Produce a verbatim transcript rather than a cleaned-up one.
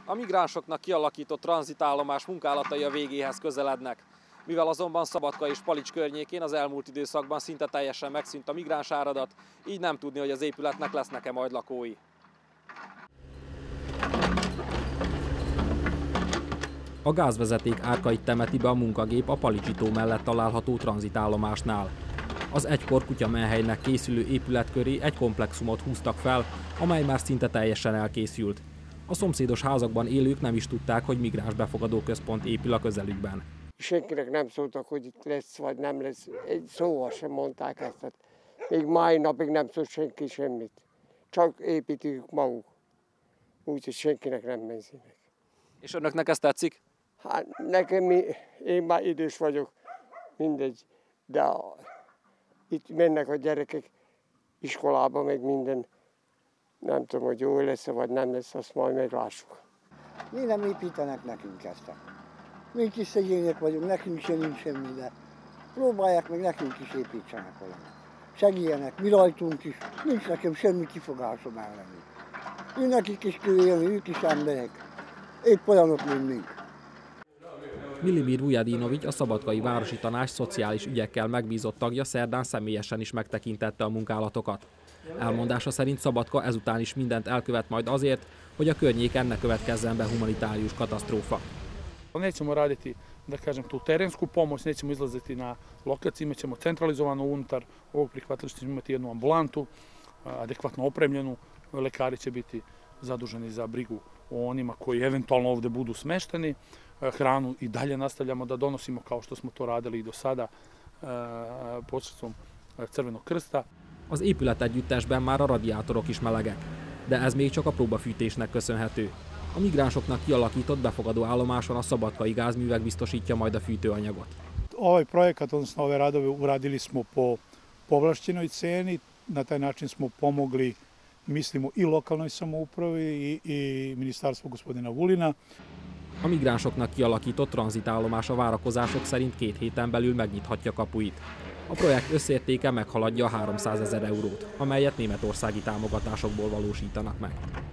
A migránsoknak kialakított tranzitállomás munkálatai a végéhez közelednek. Mivel azonban Szabadka és Palics környékén az elmúlt időszakban szinte teljesen megszűnt a migránsáradat, így nem tudni, hogy az épületnek lesznek-e majd lakói. A gázvezeték árkait temeti be a munkagép a Palicsi tó mellett található tranzitállomásnál. Az egykor kutyamenhelynek készülő épület köré egy komplexumot húztak fel, amely már szinte teljesen elkészült. A szomszédos házakban élők nem is tudták, hogy migráns befogadó központ épül a közelükben. Senkinek nem szóltak, hogy itt lesz vagy nem lesz. Egy szóval sem mondták ezt. Még mai napig nem szólt senki semmit. Csak építjük maguk. Úgyhogy senkinek nem menzinek. És önöknek ez tetszik? Hát nekem, mi, én már idős vagyok, mindegy. De a, itt mennek a gyerekek iskolába, meg minden. Nem tudom, hogy jó lesz vagy nem lesz, azt majd meglássuk. Mi nem építenek nekünk ezt. Mi kis szegények vagyunk, nekünk sem nincs semmi, de próbálják meg nekünk is építsenek valamit. Segítjenek, mi rajtunk is, nincs nekem semmi kifogásom elleni. Ő nekik is kell élni, ők is emberek, épp olyanok, mint mi. Milimir Vujadinovics, a Szabadkai Városi Tanács szociális ügyekkel megbízott tagja szerdán személyesen is megtekintette a munkálatokat. Elmondása szerint Szabadka ezután is mindent elkövet majd azért, hogy a környéken ne következzen be humanitárius katasztrófa. Nećemo raditi, da kažem, tu terensku pomoć, nećemo izlaziti na lokaciju, imat ćemo centralizovano unutar ovog prihvatilišta, ćemo imati jednu ambulantu, adekvatno opremljenu, lekari će biti zaduženi za brigu o onima koji eventualno ovde budu smešteni, hranu i dalje nastavljamo da donosimo kao što smo to radili i do sada posredstvom Crvenog Krsta. Az épület együttesben már a radiátorok is melegek, de ez még csak a próbafűtésnek köszönhető. A migránsoknak kialakított befogadó állomáson a szabadkai gázművek biztosítja majd a fűtőanyagot. Ovaj projekat, odnosno ove radove uradili smo po povlašćenoj ceni, na taj način smo pomogli, mislimo, i lokalnoj samoupravi i, i ministarstvu gospodina Vulina. A migránsoknak kialakított tranzitállomás a várakozások szerint két héten belül megnyithatja kapuit. A projekt összértéke meghaladja a háromszázezer eurót, amelyet németországi támogatásokból valósítanak meg.